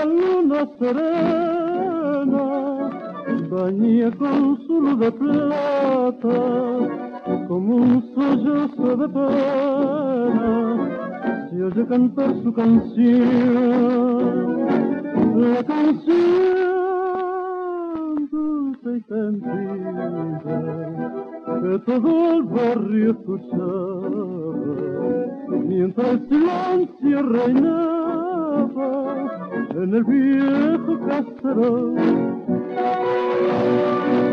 luna serena bañía con su luz de plata como un sollozo de pena. Se oye cantar su canción, la canción dulce y sencilla que todo el barrio escuchaba mientras el silencio reinaba en el viejo caserón.